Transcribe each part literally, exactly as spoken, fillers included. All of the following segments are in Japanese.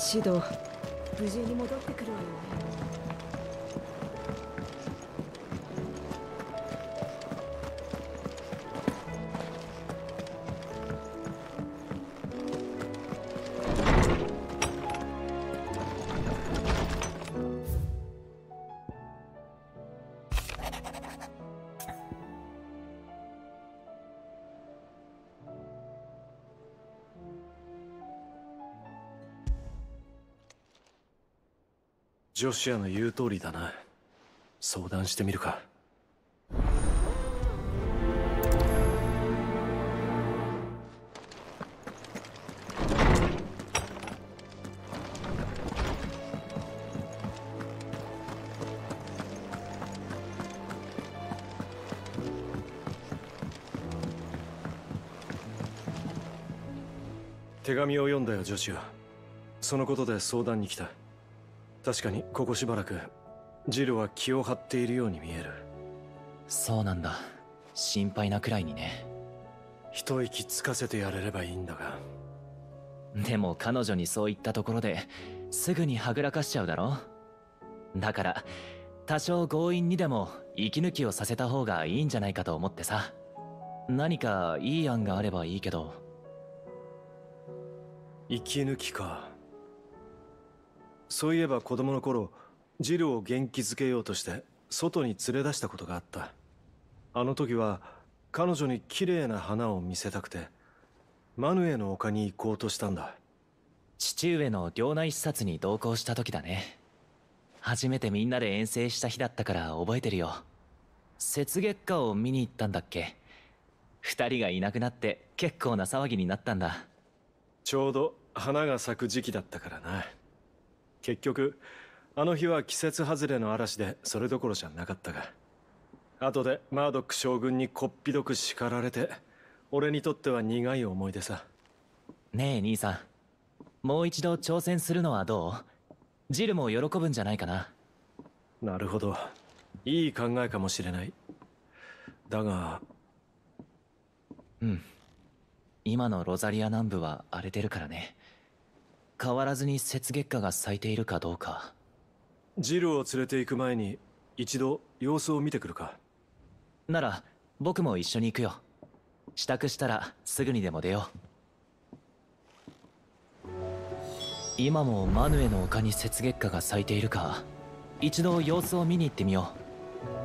シド、無事に戻ってくるわよね。 ジョシュアの言う通りだな。相談してみるか。手紙を読んだよ、ジョシュア。そのことで相談に来た。確かにここしばらくジルは気を張っているように見える。 そうなんだ。心配なくらいにね。 一息つかせてやれればいいんだが。 でも彼女にそう言ったところですぐにはぐらかしちゃうだろ。だから多少強引にでも息抜きをさせた方がいいんじゃないかと思ってさ。何かいい案があればいいけど。 息抜きか。そういえば子供の頃、ジルを元気づけようとして外に連れ出したことがあった。あの時は彼女に綺麗な花を見せたくてマヌエの丘に行こうとしたんだ。 父上の領内視察に同行した時だね。初めてみんなで遠征した日だったから覚えてるよ。雪月花を見に行ったんだっけ。二人がいなくなって結構な騒ぎになったんだ。 ちょうど花が咲く時期だったからな。結局あの日は季節外れの嵐でそれどころじゃなかったが、後でマードック将軍にこっぴどく叱られて、俺にとっては苦い思い出さ。 ねえ兄さん、もう一度挑戦するのはどう？ジルも喜ぶんじゃないかな。 なるほど、いい考えかもしれない。だがうん、今のロザリア南部は荒れてるからね。変わらずに雪月花が咲いているかどうか。 ジルを連れて行く前に一度様子を見てくるか。 なら僕も一緒に行くよ。支度したらすぐにでも出よう。今もマヌエの丘に雪月花が咲いているか、一度様子を見に行ってみよう。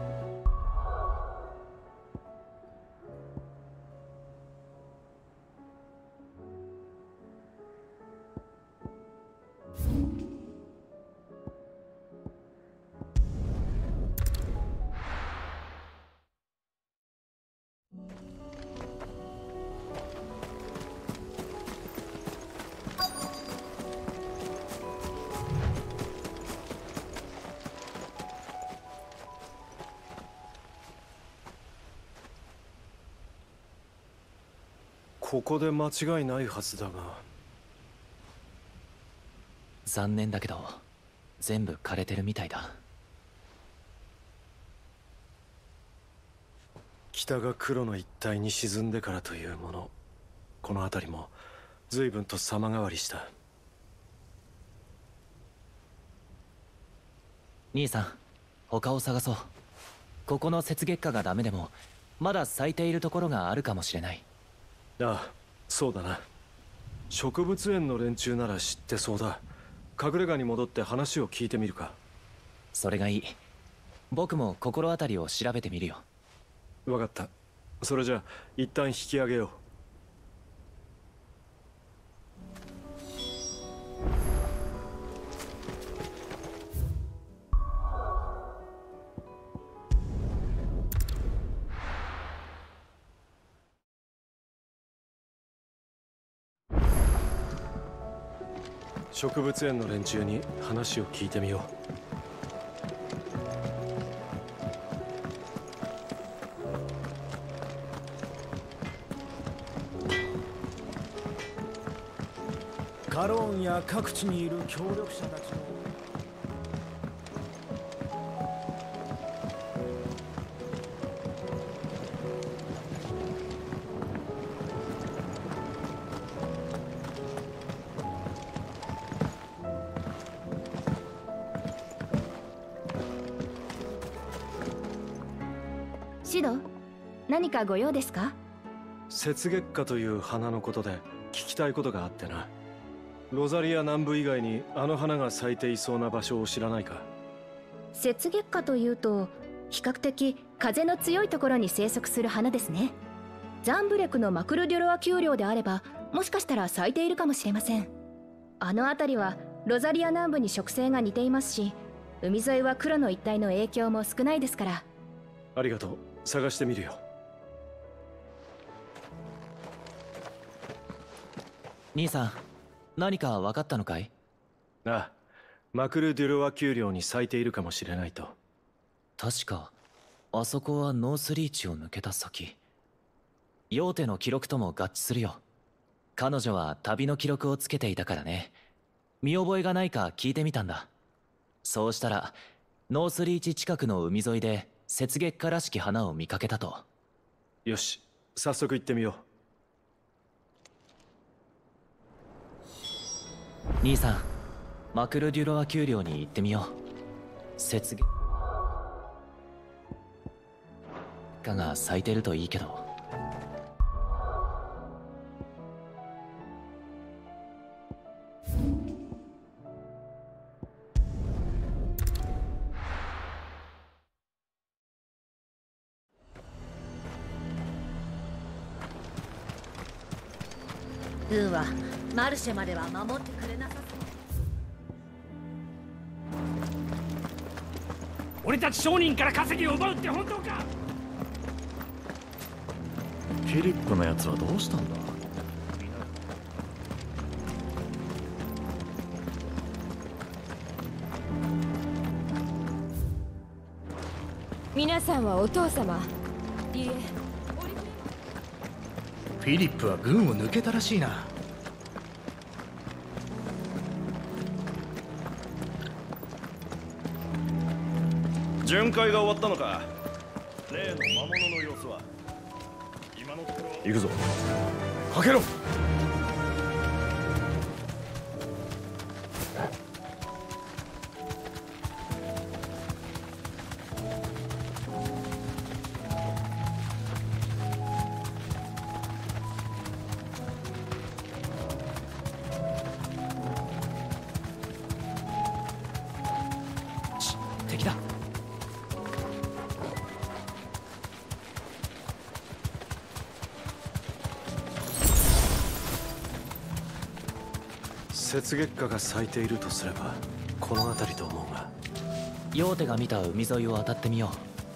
ここで間違いないはずだが。 残念だけど全部枯れてるみたいだ。 北が黒の一帯に沈んでからというもの、この辺りも随分と様変わりした。 兄さん、他を探そう。ここの雪月花がダメでもまだ咲いているところがあるかもしれない。 ああ、そうだな。植物園の連中なら知ってそうだ。隠れ家に戻って話を聞いてみるか。 それがいい。僕も心当たりを調べてみるよ。 分かった。それじゃあ一旦引き上げよう。植物園の連中に話を聞いてみよう。 カローンや各地にいる協力者たちのシド、何かご用ですか？ 雪月花という花のことで聞きたいことがあってな。ロザリア南部以外にあの花が咲いていそうな場所を知らないか？ 雪月花というと比較的風の強いところに生息する花ですね。ザンブレクのマクルデュロア丘陵であればもしかしたら咲いているかもしれません。あの辺りはロザリア南部に植生が似ていますし、海沿いは黒の一帯の影響も少ないですから。 ありがとう、探してみるよ。 兄さん、何か分かったのかい？ ああ、マクルデュロア丘陵に咲いているかもしれないと。 確かあそこはノースリーチを抜けた先。ヨーテの記録とも合致するよ。彼女は旅の記録をつけていたからね。見覚えがないか聞いてみたんだ。そうしたらノースリーチ近くの海沿いで雪月花らしき花を見かけたと。 よし、早速行ってみよう。兄さん、マクルデュロア丘陵に行ってみよう。雪月花が咲いてるといいけど。 運はマルシェまでは守ってくれなさそう。 俺たち商人から稼ぎを奪うって本当か？ フィリップのやつはどうしたんだ？ 皆さんはお父様？いいえ。 フィリップは軍を抜けたらしいな。 巡回が終わったのか？例の魔物の様子は？今のところ行くぞ。かけろ。 敵だ。 雪月花が咲いているとすればこの辺りと思うが。 ヨーテが見た海沿いを当たってみよう。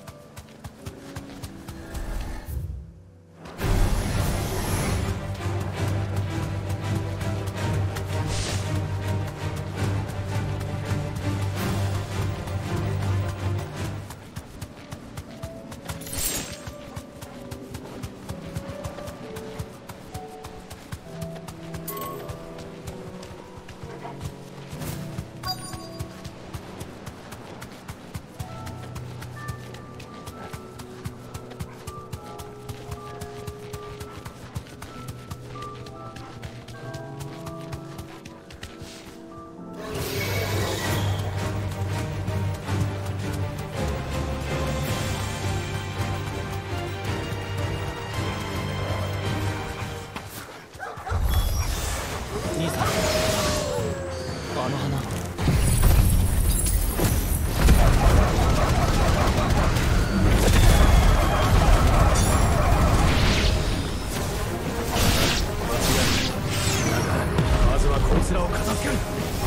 兄さん、あの花。 まずはこいつらを片付ける。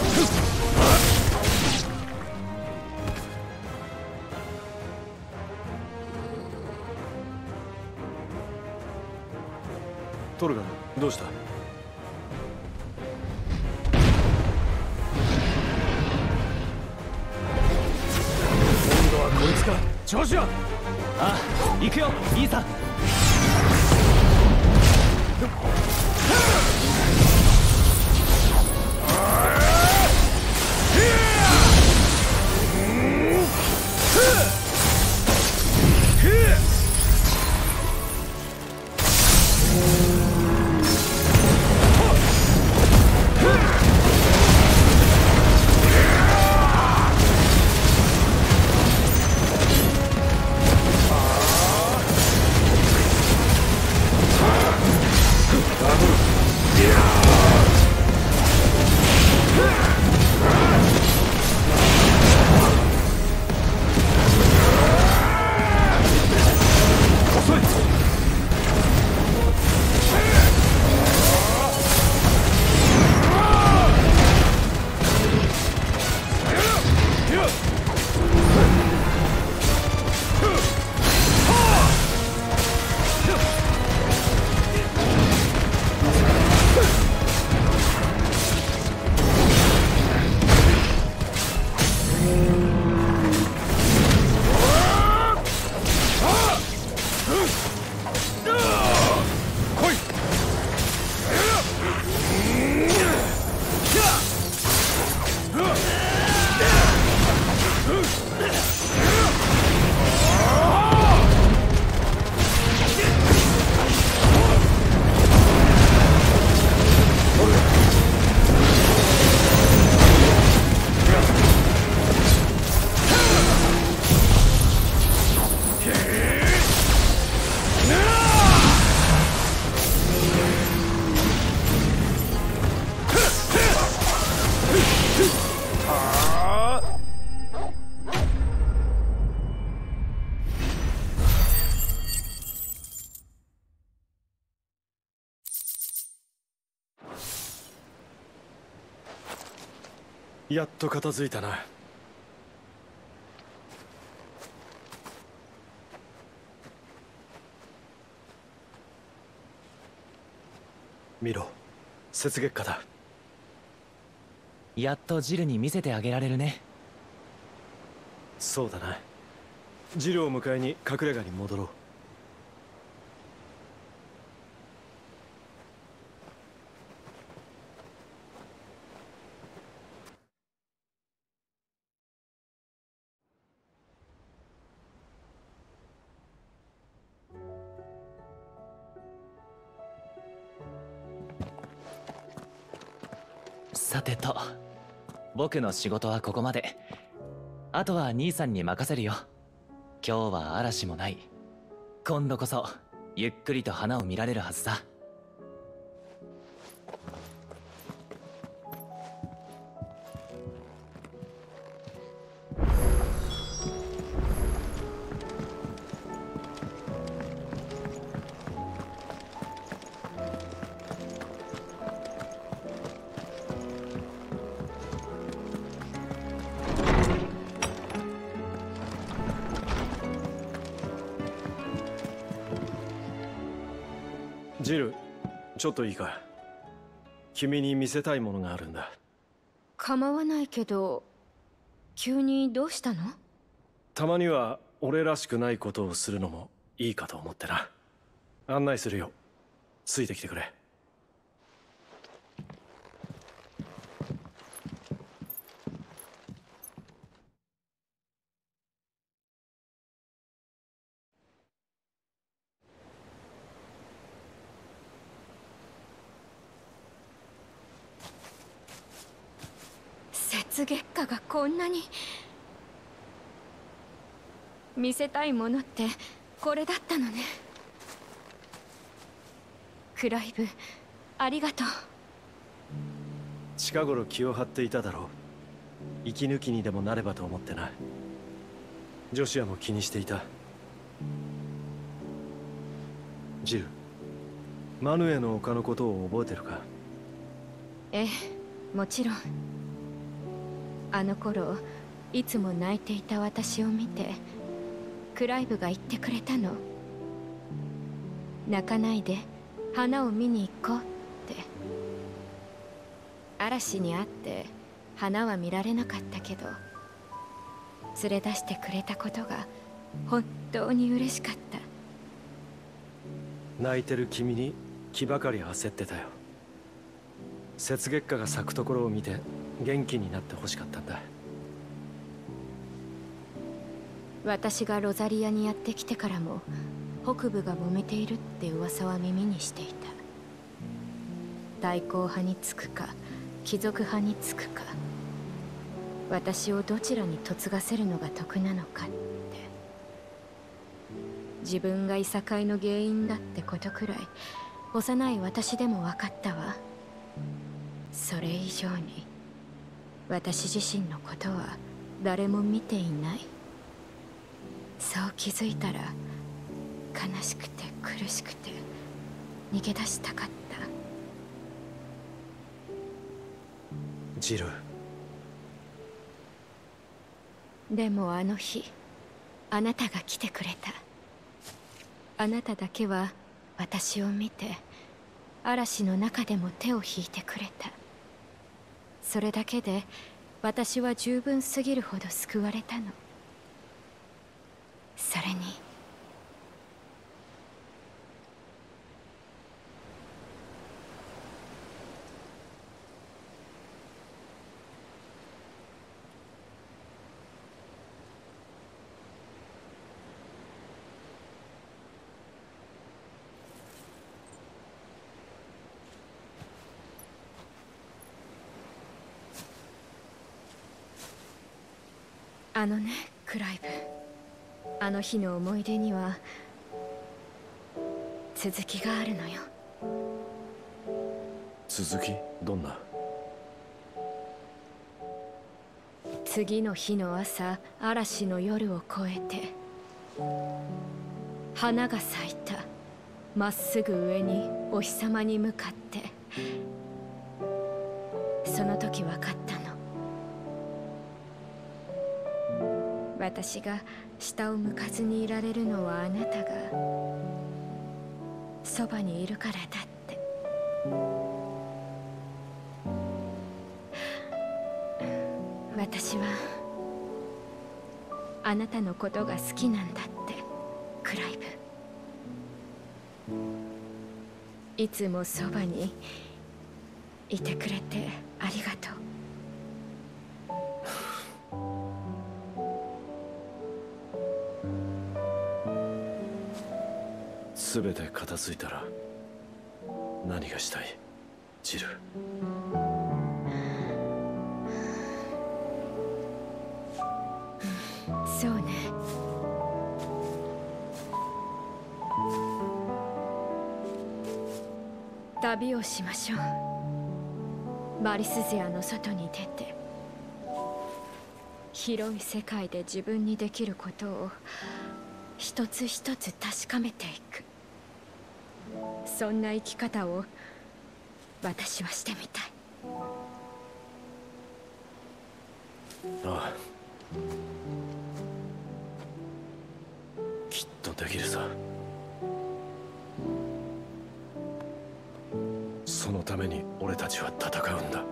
トルガン、どうした？ こいつか。調子は？ ああ、行くよイーサン。 やっと片付いたな。見ろ、雪月花だ。 やっとジルに見せてあげられるね。 そうだな。ジルを迎えに隠れ家に戻ろう。 さてと、僕の仕事はここまで。あとは兄さんに任せるよ。今日は嵐もない。今度こそゆっくりと花を見られるはずさ。 ジル、ちょっといいか。君に見せたいものがあるんだ。 構わないけど、急にどうしたの？ たまには俺らしくないことをするのもいいかと思ってな。案内するよ。ついてきてくれ。 雪月花がこんなに。見せたいものってこれだったのね。クライブ、ありがとう。 近頃気を張っていただろう。息抜きにでもなればと思ってな。ジョシュアも気にしていた。ジル、マヌエの丘のことを覚えてるか？ ええ、もちろん。あの頃いつも泣いていた私を見てクライブが言ってくれたの。泣かないで花を見に行こうって。嵐にあって花は見られなかったけど連れ出してくれたことが本当に嬉しかった。 泣いてる君に気ばかり焦ってたよ。雪月花が咲くところを見て元気になってほしかったんだ。 私がロザリアにやってきてからも北部が揉めているって噂は耳にしていた。対抗派につくか貴族派につくか、私をどちらに嫁がせるのが得なのかって。自分がいさかいの原因だってことくらい幼い私でも分かったわ。それ以上に私自身のことは誰も見ていない。そう気づいたら悲しくて苦しくて逃げ出したかった。 ジル。 でもあの日あなたが来てくれた。あなただけは私を見て嵐の中でも手を引いてくれた。それだけで私は十分すぎるほど救われたの。それにあのね、クライブ。あの日の思い出には続きがあるのよ。 続き？どんな？ 次の日の朝、嵐の夜を越えて花が咲いた。まっすぐ上にお日様に向かって。その時分かったの。 私が下を向かずにいられるのはあなたがそばにいるからだって。私はあなたのことが好きなんだって、クライブ。いつもそばにいてくれてありがとう。 全て片付いたら何がしたい、ジル？ そうね。旅をしましょう。マリスゼアの外に出て、広い世界で自分にできることを一つ一つ確かめていく。そんな生き方を私はしてみたい。 ああ、きっとできるさ。そのために俺たちは戦うんだ。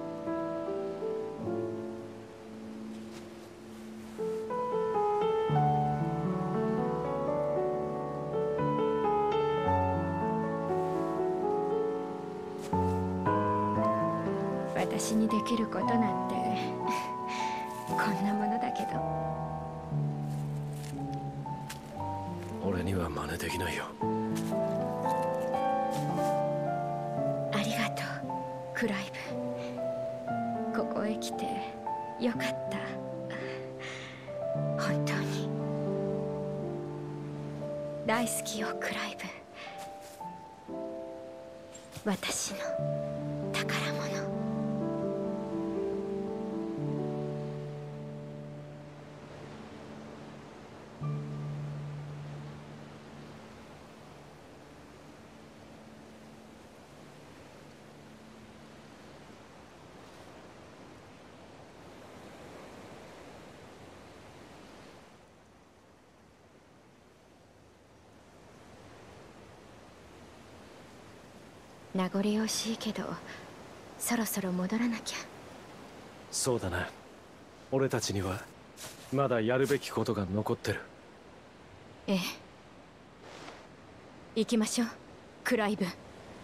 私にできることなんてこんなものだけど。 俺には真似できないよ。 ありがとう、クライブ。ここへ来てよかった。本当に大好きよ、クライブ。私の宝物。名残惜しいけど、そろそろ戻らなきゃ。 そうだな。俺たちにはまだやるべきことが残ってる。 ええ。行きましょう、クライブ。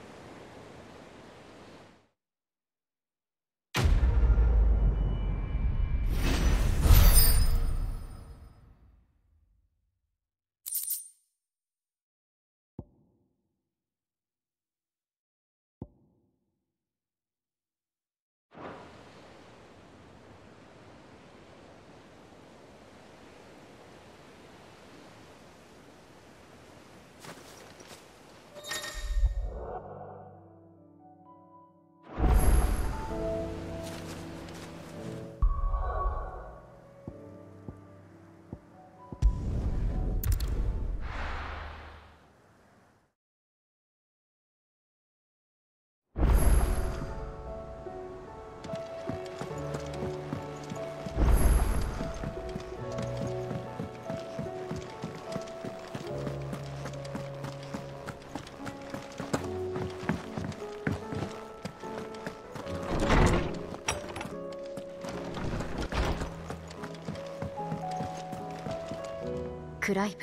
クライブ、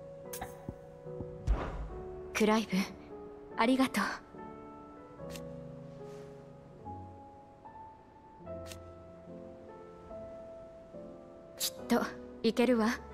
クライブ、ありがとう。きっといけるわ。